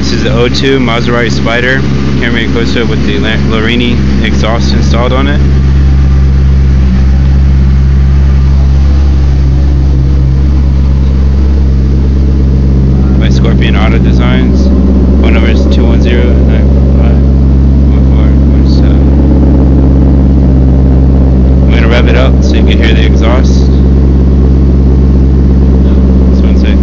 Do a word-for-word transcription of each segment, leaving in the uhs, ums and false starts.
This is the O two Maserati Spider Camry Costa with the Larini exhaust installed on it. By Scorpion Auto Designs. Phone number is two one zero, nine five, one four one seven. I'm going to rev it up so you can hear the exhaust. Just one sec.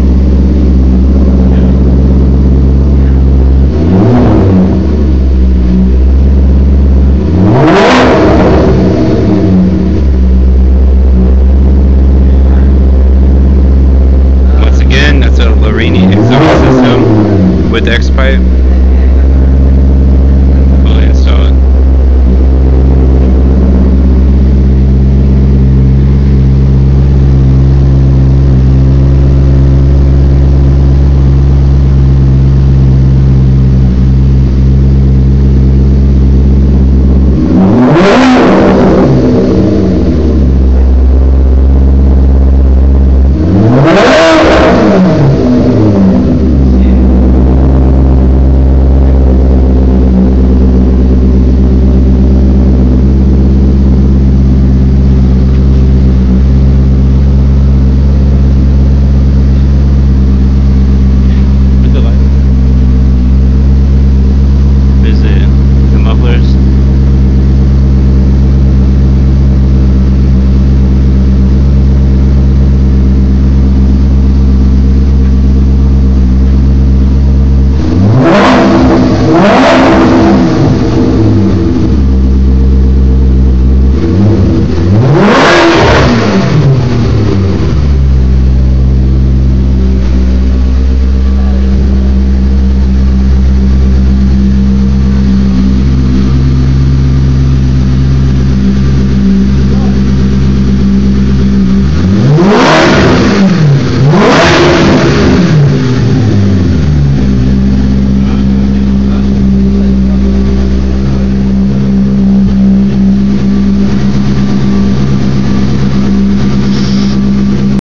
Once again, that's a Larini exhaust system with X-Pipe.